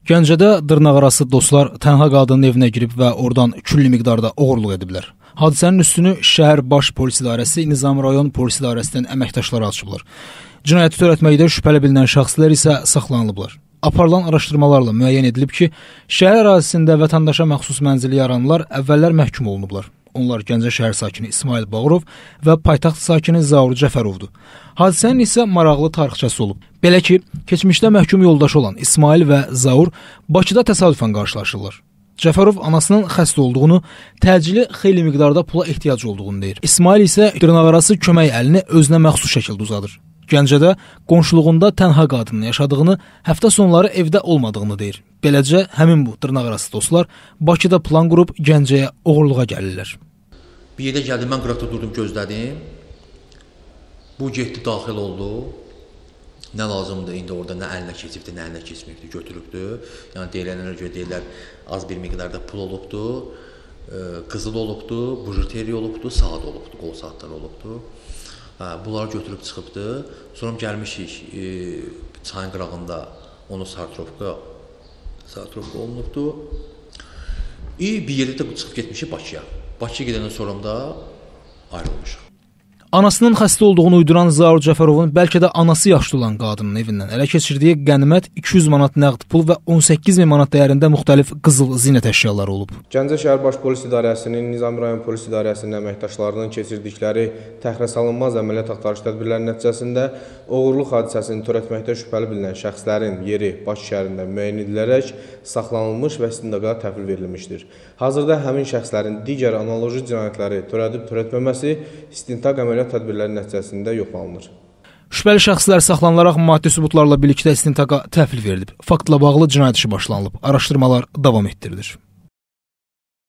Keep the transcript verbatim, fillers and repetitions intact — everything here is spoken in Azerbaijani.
Gəncədə dırnaqarası dostlar tənha qadının evinə girib və oradan külli miqdarda oğurluq ediblər. Hadisənin üstünü şəhər baş polis idarəsi, Nizami rayon polis idarəsindən əməkdaşları açıblar. Cinayəti törətməkdə şübhəli bilinən şəxslər isə saxlanılıblar. Aparılan araşdırmalarla müəyyən edilib ki, şəhər ərazisində vətəndaşa məxsus mənzili yarananlar əvvəllər məhkum olunublar. Onlar Gəncə şəhər sakini İsmail Bağırov və paytaxt sakini Zaur Cəfərovdur. Hadisənin isə maraqlı tarixçəsi olub. Belə ki, keçmişdə məhkum yoldaşı olan İsmail və Zaur Bakıda təsadüfən qarşılaşırlar. Cəfərov anasının xəstə olduğunu, təcili xeyli miqdarda pula ehtiyac olduğunu deyir. İsmail isə dırnaqarası kömək əlini özünə məxsus şəkildə uzadır. Gəncədə qonşuluğunda tənha qadının yaşadığını, həftə sonları evdə olmadığını deyir. Beləcə, həmin bu dırnaqarası dostlar Bakıda plan qurub Gəncəyə oğurluğa gəlirlər. Bir yerdə gəldim, mən qıraqda durdum, gözlədim. Bu getdi, daxil oldu. Nə lazımdır, indi orada nə əlinə keçibdir, nə əlinə keçməyibdir, götürübdür. Yəni deyilənlərə görə deyirlər, az bir miqdarda pul olubdur, qızıl olubdur, bujuteriya olubdur, saat olubdur, qol saatları olubdur. Bunları götürüb çıxıbdır. Sonra gəlmişik e, çayın qırağında onu sartrovka sartrovka olunubdur. E, bir yerdə də çıxıb getmişik Bakıya. Bakıya gedəndən sonra da ayrılmışıq. Anasının xəstə olduğunu uyduran Zaur Cəfərovun bəlkə də anası yaşlı olan qadının evindən ələ keçirdiyi qənimət iki yüz manat nəqd pul və on səkkiz min manat dəyərində müxtəlif qızıl zinət əşyaları olub. Gəncə şəhər baş polis idarəsinin, Nizami rayon polis idarəsinin əməkdaşlarının keçirdikləri təxirəsalınmaz əməliyyat axtarış tədbirləri nəticəsində oğurluq hadisəsini törətməkdə şübhəli bilinən şəxslərin yeri Bakı şəhərində müəyyən edilərək saxlanılmış və istintaqa təhvil verilmişdir. Hazırda həmin şəxslərin digər analoji cinayətləri törədib törətməməsi istintaq əməliyyat tədbirləri nəticəsində yoxlanılır. Şübhəli şəxslər saxlanılaraq maddi sübutlarla birlikdə istintaqa təhvil verilib. Faktla bağlı cinayət işi başlanılıb. Araşdırmalar davam etdirilir.